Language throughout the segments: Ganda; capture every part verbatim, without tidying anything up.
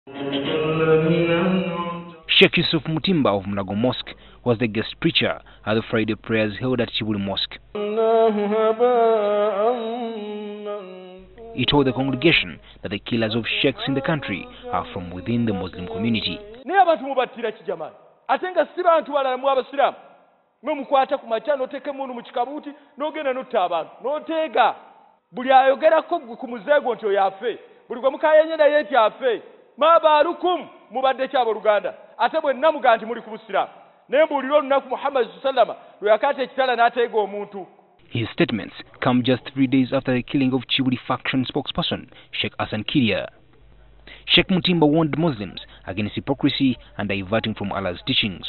Sheikh Yusuf Mutimba of Mulago Mosque was the guest preacher at the Friday prayers held at Chibuli Mosque. He told the congregation that the killers of sheikhs in the country are from within the Muslim community. His statements come just three days after the killing of Chibuli faction spokesperson Sheikh Hassan Kidia. Sheikh Mutimba warned Muslims against hypocrisy and diverting from Allah's teachings.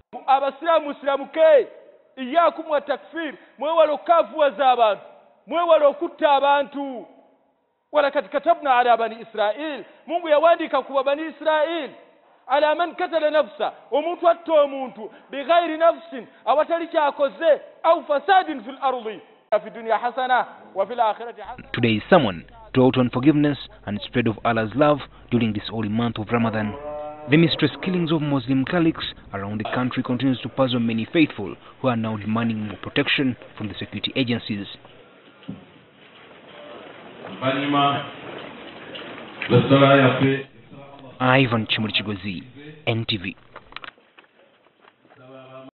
ولقد كتبنا على بني إسرائيل mungu yawaandika kuwa bani Israel ala man katala nafsa omuntu atto omuntu bighairi nafsin awatali kyakoze au fasadin fil ardi fi dunya hasana wa fil akhirati hasana. Today's sermon taught on forgiveness and spread of Allah's love during this holy month of Ramadan. The mistress killings of Muslim caliphs around the country continues to puzzle many faithful who are now demanding more protection from the security agencies. Ivan Chimurichigozi, N T V.